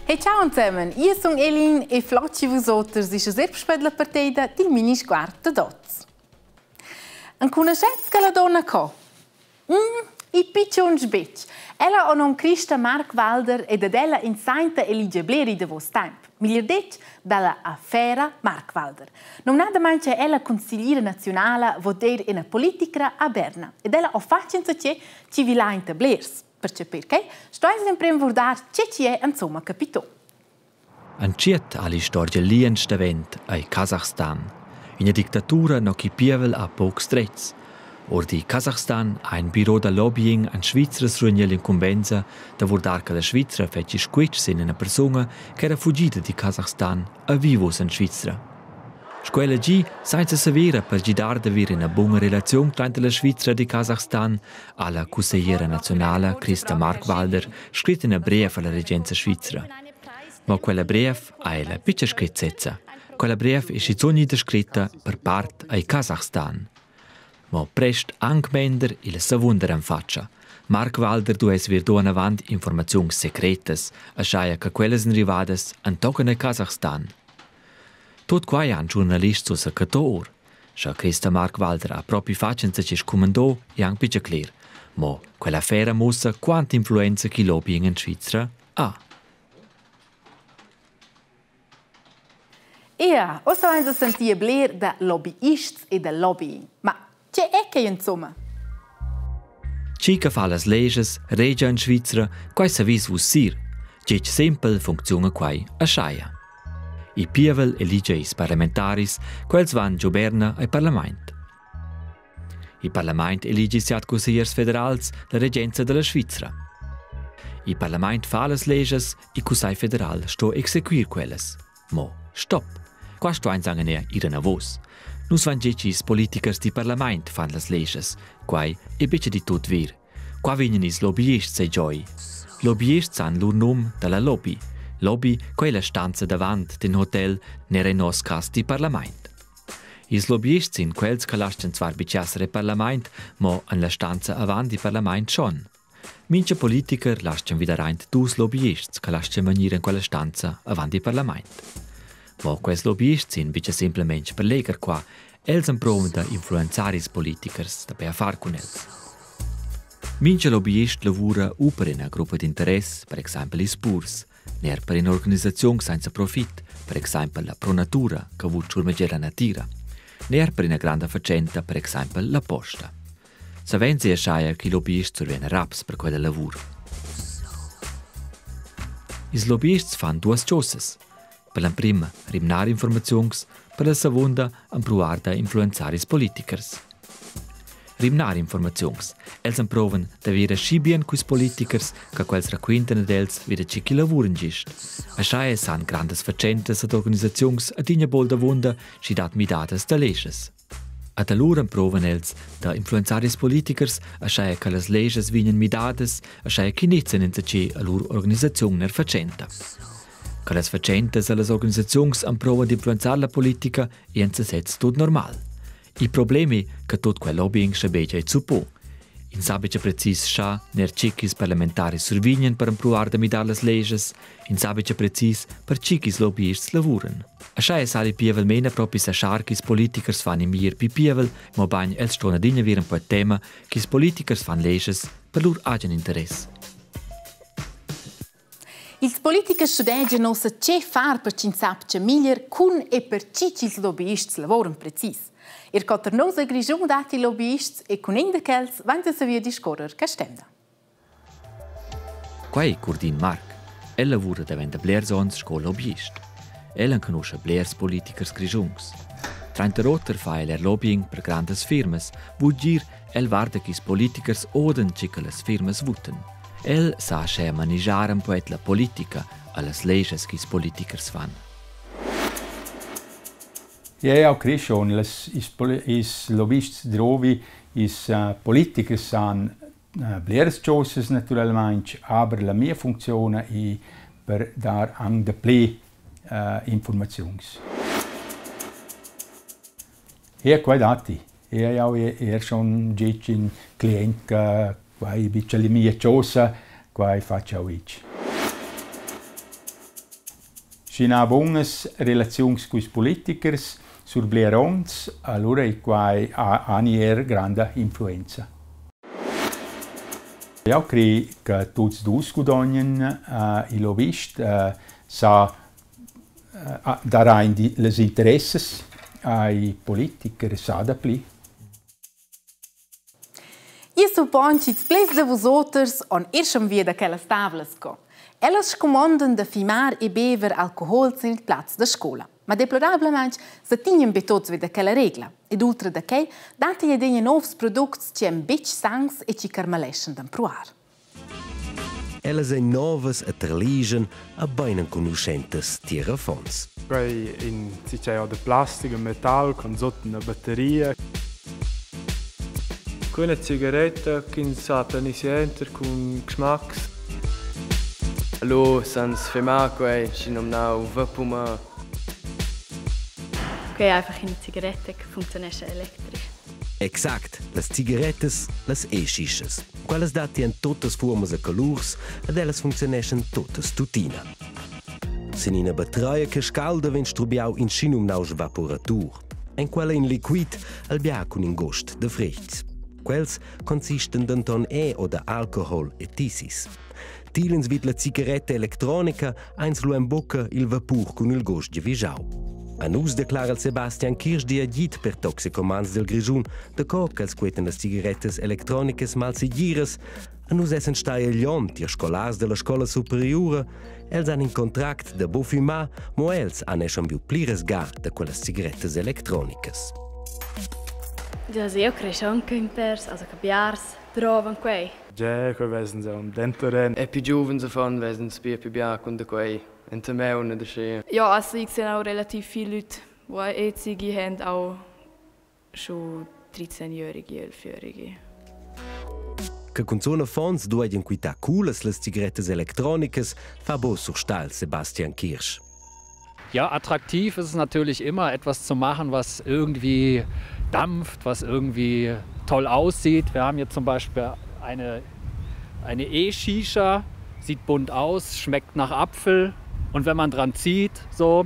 Hey, ciao zusammen, io sono Elin e flocci vosotters ist a selbst per la partita del mini sguardo dots. An conoscenza che la donna co? I piccion sbec. Ella ha non Christa Mark Walder ed ella in Sainte Eligia Bleri de vos temp. Miglior det dalla affera Mark Walder. Non nada manca ella consigliera nazionale voder in a politica a Berna. Ed ella ha facenza che ci vila in tablers. Perché sto sempre in vordar che ci è insomma capito. Anciet alla storia liensta vent ai Kasachstan. In dittatura no chi pievel a poc strets. Or di Kasachstan ha un biro da lobbying an Schweizers rugnel incumbenza da vordar che la Schweizer fece squetch sin una persona che era fuggita di Kasachstan a vivos in Svizzera. Scuola G senza severa per gidar da avere una buona relazione tra la Svizzera e Kasachstan alla consigliera nazionale Christa Mark Walder scritto in brief alla regenza svizzera. Ma quella brief ha la piccola scrittezza. Quella brief è scizzonita scritta per parte ai Kasachstan. Ma prest anche il savundere in faccia. Mark Walder du es vir do an avant informazioni secretes, a schaia che quelles arrivades an toccano a Kasachstan. Tot quai han giornalist su sacator. Scha Christa Mark Walder a propri facenza ci scomandò e anche più clear. Ma quella affare mostra quanta influenza chi lobbying in Svizzera ha. Ja, o so ein sentia bler da lobbyists e da lobbying. Ma c'è è che insomma? Cica fa las leges, regia in Svizzera, quai savis vus sir. C'è sempre funziona quai a schaia. I pievel elige is parlamentaris, quels van gioberna ai Parlament. I Parlament elige siat consigliers federals la regenza della Svizzera. I Parlament fa las leges, i Consiglio federal sto execuir quelles. Mo, stop! Qua sto einsangen ira vos. Nus van gecis politikers di Parlament fan las leges, quai e bice di tot vir. Qua vinen is lobbyists sei gioi. Lobbyists han lur nom dalla lobby. Lobby, quella stanza davant den hotel nere nos cas di Parlament. Is lobbyists in quels che lascian zwar biciassere Parlament, ma an la stanza avant di Parlament schon. Minche politiker lascian wieder reint dus lobbyists che lascian venire in quella stanza avant di Parlament. Ma quels lobbyists in bicia simplement per leger qua, els improven da influenzaris politikers da per far con els. Minche lobbyist lavora per una gruppa di interesse, per esempio i Spurs, ner per un'organizzazione senza profit, per esempio la Pronatura, che vuol ciurmeggiare la natira, ner per una grande faccenda, per esempio la Posta. Savenzi a schaia che i lobbyisti surviene raps per quella lavoro. I lobbyisti fanno due cose. Per la prima, rimnar informazioni, per la seconda, improvare da influenzare i politikers. Rimnar informazioni. Els improven da avere scibien quis politikers che quels racquintano dels wieder ci chi lavuren gist. A schaia san grandes facentas ad organizazions ad igna bol da vunda ci dat midadas da leges. A talur improven els da influenzare is politikers a schaia che las leges vinen midadas a schaia chi nezen in ci a lur organizazion ner facenta. Che las facentas a las organizazions improven di influenzare la politica e in se setz tot normal. I problemi che tot quel lobbying schabegia e zupo. In sabice precis scha ner cicis parlamentari survignen per improvare da midar las leges, in sabice precis per cicis lobbyists lavuren. A scha e sali pievel mena propi sa scharkis politikers fan i mir pi pievel, mo bagn els stona digna viren po tema kis politikers fan leges per lur agen interess. Ils politikers studegian nossa che far per cin sapce miglior cun e per cicis lobbyists lavoren precis. Ir cotter nosa grigiun dati lobbyists e con in de kels vanza savia discorrer ca stenda. Quai Curdin Mark, el lavura davent blers ons sco lobbyist. El conosce blers politikers grigiuns. Trenta rotter fa el lobbying per grandes firmes, vugir el varda chis politikers oden cicalas firmes vuten. El sa sche manigiaren poet la politica allas leges chis politikers fan. Ja, auch Christian, is Lobbyisten drovi, is Politikers san blers Joses naturalmente, aber la mia funzione è per dar ang de ple informazioni. Ja, quai dati. Ja, auch schon ein Klient, quai bitte le mie Jose, quai faccia ich. ci sono buone relazioni con i politici, sul Blerons, allora hanno grande influenza. Io credo che tutti i due guadagni, i lobbisti, daranno gli interessi ai politici, sa pli. Io suppongo che i de vosotros on irschem via da quelle tavole go. Ellas comandano da fumar e bever alcohol nel platz da scuola. Ma deplorabilmente se tinham betots via da quella regola. Ed oltre da che, date gli degli nuovi prodotti che un bitch sangs e ci carmaleschen dan provar. Ellas ein novas e terligen a beinen conoscentes tirafons. Quei in si c'è o de plastica, metal con sotto una batteria. Una Zigarette che sa planisienter con Geschmacks. Hallo, sans fema quei sinom nau vapuma. Quei einfach eine Zigarette che funzionesce elettrisch. Exakt, las cigarettes, las e-schiches. Quelles datien totes formas e colors ed ellas funzioneschen totes tutina. Sin ina batteria che scalda ven strubiau in schinum naus vaporatur. En quella in liquid al bia con in gost de frichts. Quels consisten denton oder alcohol e tisis. Tilens vid la cigaretta elettronica eins lo en bocca il vapur con il gost de visau. A nus declara Sebastian Kirsch di agit per toxicomans del Grischun, de co che els queten las cigarettes electronicas mal sigires, a nus essen stai lion tier scolars de la scola superiora, els han in contract de bo fumar, mo els han eschon viu plires ga de quellas cigarettes electronicas. Ja, io cresco anche in pers, also capiars, trovan quei. Ja, quei wesen so denteren. E più giovani se fanno wesen più bia con de quei. In der Meune der Schee. Ja, also ich sehe auch relativ viele Leute, die E-Zige haben, auch schon 13-Jährige, 11-Jährige. Che con zona fons dueien quita cooles las cigarettes electronicas, fa bo surstal Sebastian Kirsch. Ja, attraktiv ist es natürlich immer, etwas zu machen, was irgendwie dampft, was irgendwie toll aussieht. Wir haben hier zum Beispiel eine E-Shisha, sieht bunt aus, schmeckt nach Apfel. Und wenn man dran zieht, so,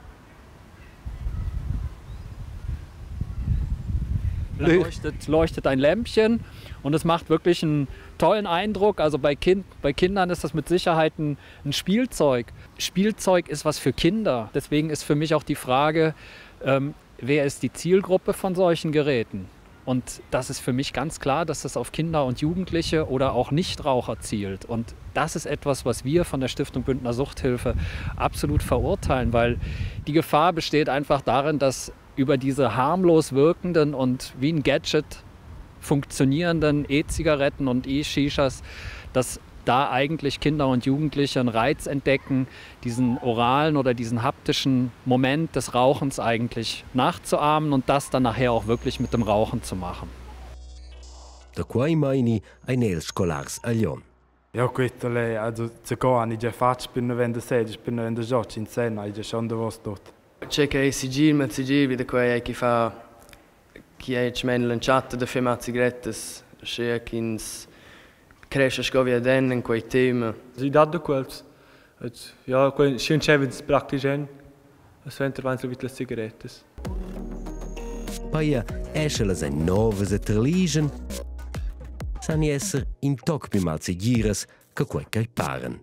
leuchtet ein Lämpchen und es macht wirklich einen tollen Eindruck. Also bei Kindern ist das mit Sicherheit ein Spielzeug. Spielzeug ist was für Kinder. Deswegen ist für mich auch die Frage, wer ist die Zielgruppe von solchen Geräten? Und das ist für mich ganz klar, dass das auf Kinder und Jugendliche oder auch Nichtraucher zielt. Und das ist etwas, was wir von der Stiftung Bündner Suchthilfe absolut verurteilen, weil die Gefahr besteht einfach darin, dass über diese harmlos wirkenden und wie ein Gadget funktionierenden E-Zigaretten und E-Shishas, dass da eigentlich Kinder und Jugendliche einen Reiz entdecken, diesen oralen oder diesen haptischen Moment des Rauchens eigentlich nachzuahmen und das dann nachher auch wirklich mit dem Rauchen zu machen. Da quai meini ein el scolars a Lyon. Ja, questo lei, also zuerst habe ich già fatto, bin wenn der sed, bin wenn der Joch in Sena, ich schon da was dort. C'è che sigil, ma sigil wieder quei che fa chi è chmen lanciato da fema cigarettes, c'è kins cresce scovia den in quei tema. Sie dachten quels. Ja, schön schävens praktisch ein. Es wenn der mit las Zigarettes. Paia eschelas ein novas e terligen. Sani esser in toc pi mal seguires che quei kai paren.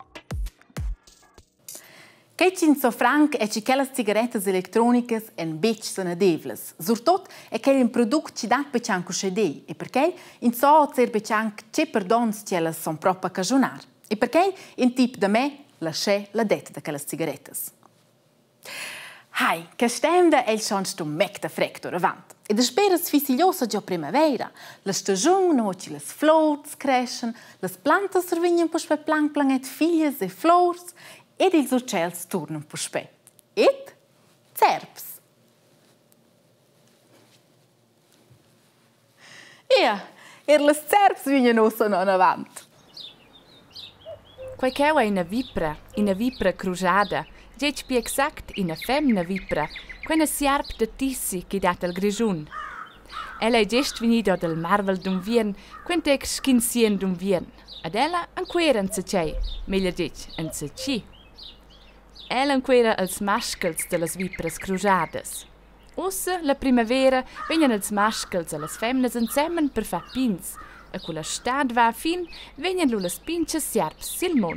Che so franc e che quelle cigarettes elettronicas en bec sono devles. Surtot è che un prodotto ci dà beccian cuscedei e perché in so cer beccian che perdons che le son proprio cagionar. E perché in tip da me la che la det da quelle cigarettes. Hai, che stemda el schon sto mec da frector avant. E da speras fisiliosa già primavera. La stagione no ci les flores crescen, les plantas servignan po spe plan planet figlias e flores. Ed ils uccels tornano per spè. Ed zerps. Le zerps vengono sono avanti. Quei che è una vipra crujada, dice più exact una femmina vipra, quella sierp de tissi che dà al grigiun. Ella è gest venida dal marvel d'un vien, quente schinsien d'un vien. Ad ella anquera in se c'è, meglio dice in se ci. Ellen quera als maschels de las vipras cruzadas. Ussa la primavera vengono els maschels e las femnas insieme per far pins, e con la stad va fin vengono las pinches sierps sil mond.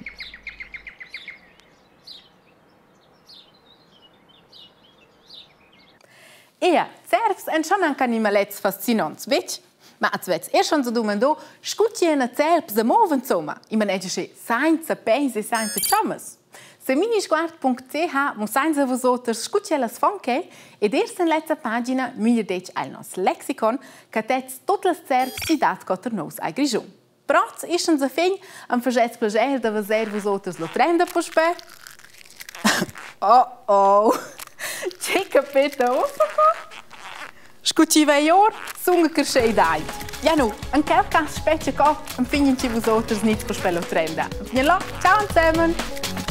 Servs en schon anche animalets fascinants, već? Ma als vets schon so domando, scuttiena serps se moven insomma, i maneggia che senza peis e senza chamas. Se minisguard.ch muss senza vosoters scutielas fonke ed erst in letzter pagina migliordec al nos lexicon che tets tutte le serps si dat cotter nos ai grigion. Proz ischen se fin am vergets plager da vaser vosoters lo trenda po spe. Oh. C'è capito? Scucci veior, sunga kershei dai. Ja nu, an quel cas specie co, am finin ci vosoters nit po spello trenda. Ciao zusammen!